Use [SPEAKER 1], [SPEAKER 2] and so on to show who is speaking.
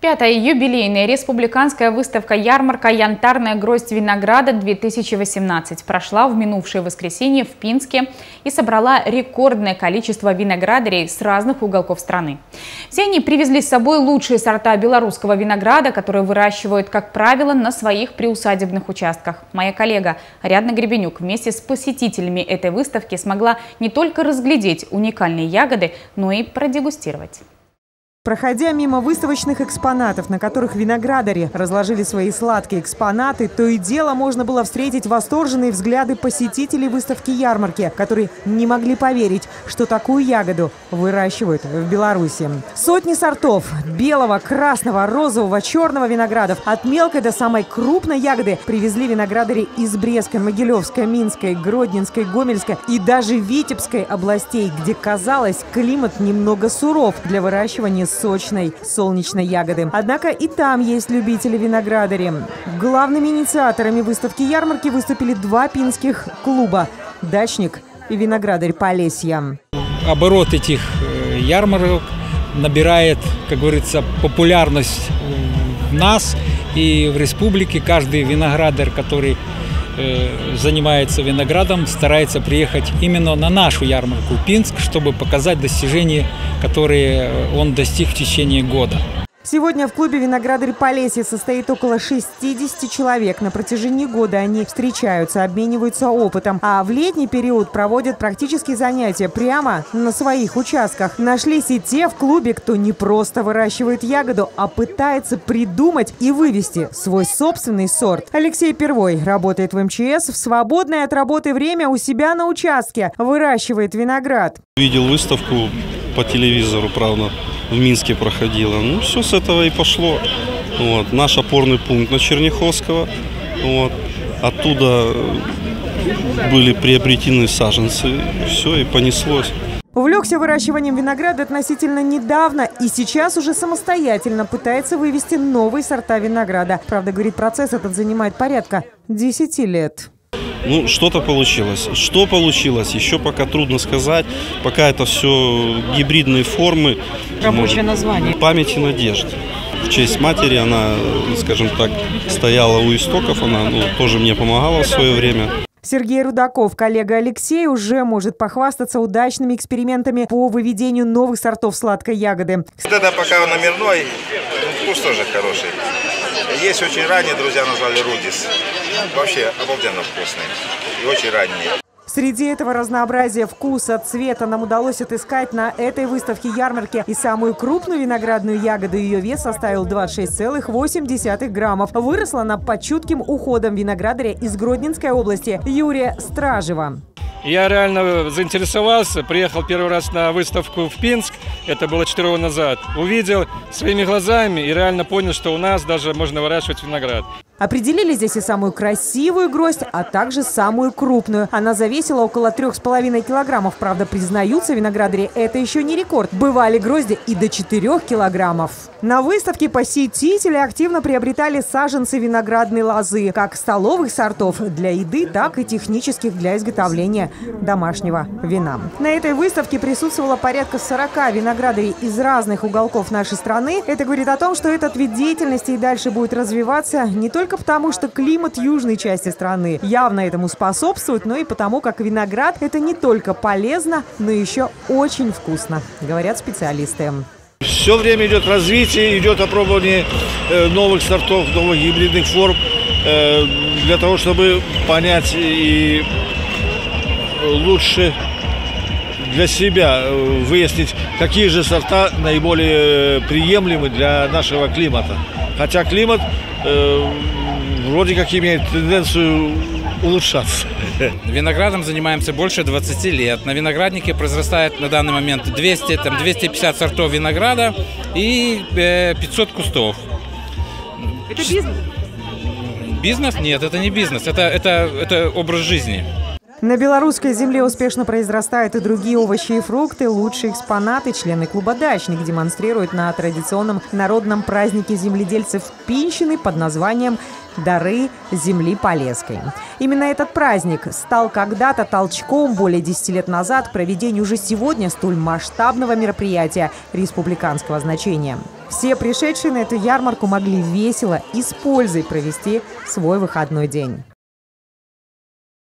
[SPEAKER 1] Пятая юбилейная республиканская выставка-ярмарка «Янтарная гроздь винограда-2018» прошла в минувшее воскресенье в Пинске и собрала рекордное количество виноградарей с разных уголков страны. Все они привезли с собой лучшие сорта белорусского винограда, которые выращивают, как правило, на своих приусадебных участках. Моя коллега Ариадна Гребенюк вместе с посетителями этой выставки смогла не только разглядеть уникальные ягоды, но и продегустировать.
[SPEAKER 2] Проходя мимо выставочных экспонатов, на которых виноградари разложили свои сладкие экспонаты, то и дело можно было встретить восторженные взгляды посетителей выставки-ярмарки, которые не могли поверить, что такую ягоду выращивают в Беларуси. Сотни сортов белого, красного, розового, черного виноградов от мелкой до самой крупной ягоды привезли виноградари из Брестской, Могилевской, Минской, Гродненской, Гомельской и даже Витебской областей, где, казалось, климат немного суров для выращивания сочной солнечной ягоды. Однако и там есть любители виноградарей. Главными инициаторами выставки-ярмарки выступили два пинских клуба «Дачник» и «Виноградарь Полесья».
[SPEAKER 3] Оборот этих ярмарок набирает, как говорится, популярность в нас и в республике. Каждый виноградарь, который занимается виноградом, старается приехать именно на нашу ярмарку в Пинск, чтобы показать достижения, которые он достиг в течение года.
[SPEAKER 2] Сегодня в клубе «Виноградарь Полесья» состоит около 60 человек. На протяжении года они встречаются, обмениваются опытом. А в летний период проводят практические занятия прямо на своих участках. Нашлись и те в клубе, кто не просто выращивает ягоду, а пытается придумать и вывести свой собственный сорт. Алексей Первой работает в МЧС. В свободное от работы время у себя на участке выращивает виноград.
[SPEAKER 4] Видел выставку по телевизору, правда. В Минске проходила. Ну, все с этого и пошло. Вот. Наш опорный пункт на Черняховского. Вот. Оттуда были приобретены саженцы. Все, и понеслось.
[SPEAKER 2] Увлекся выращиванием винограда относительно недавно и сейчас уже самостоятельно пытается вывести новые сорта винограда. Правда, говорит, процесс этот занимает порядка 10 лет.
[SPEAKER 4] Ну, что-то получилось. Что получилось, еще пока трудно сказать. Пока это все гибридные формы.
[SPEAKER 2] Рабочее название.
[SPEAKER 4] Память и надежда. В честь матери она, скажем так, стояла у истоков. Она тоже мне помогала в свое время.
[SPEAKER 2] Сергей Рудаков, коллега Алексей, уже может похвастаться удачными экспериментами по выведению новых сортов сладкой ягоды.
[SPEAKER 5] Вот это пока номерной, вкус тоже хороший. Есть очень ранние, друзья назвали Рудис. Вообще обалденно вкусный и очень ранний.
[SPEAKER 2] Среди этого разнообразия вкуса, цвета нам удалось отыскать на этой выставке-ярмарке и самую крупную виноградную ягоду. Ее вес составил 26,8 граммов. Выросла она под чутким уходом виноградаря из Гродненской области Юрия Стражева.
[SPEAKER 6] Я реально заинтересовался, приехал первый раз на выставку в Пинск, это было 4 года назад. Увидел своими глазами и реально понял, что у нас даже можно выращивать виноград.
[SPEAKER 2] Определили здесь и самую красивую гроздь, а также самую крупную. Она завесила около 3,5 килограммов. Правда, признаются виноградари, это еще не рекорд. Бывали грозди и до 4 килограммов. На выставке посетители активно приобретали саженцы виноградной лозы, как столовых сортов для еды, так и технических для изготовления домашнего вина. На этой выставке присутствовало порядка 40 виноградарей из разных уголков нашей страны. Это говорит о том, что этот вид деятельности и дальше будет развиваться не только потому, что климат южной части страны явно этому способствует, но и потому, как виноград – это не только полезно, но еще очень вкусно, говорят специалисты.
[SPEAKER 7] Все время идет развитие, идет опробование новых сортов, новых гибридных форм, для того, чтобы понять и лучше для себя выяснить, какие же сорта наиболее приемлемы для нашего климата. Хотя климат вроде как имеет тенденцию улучшаться.
[SPEAKER 8] Виноградом занимаемся больше 20 лет. На винограднике произрастает на данный момент 200-250 сортов винограда и 500 кустов.
[SPEAKER 2] Это бизнес?
[SPEAKER 8] Бизнес? Нет, это не бизнес. Это образ жизни.
[SPEAKER 2] На белорусской земле успешно произрастают и другие овощи и фрукты. Лучшие экспонаты члены клуба «Дачник» демонстрируют на традиционном народном празднике земледельцев Пинщины под названием «Дары земли Полесской». Именно этот праздник стал когда-то толчком более 10 лет назад к проведению уже сегодня столь масштабного мероприятия республиканского значения. Все пришедшие на эту ярмарку могли весело и с пользой провести свой выходной день.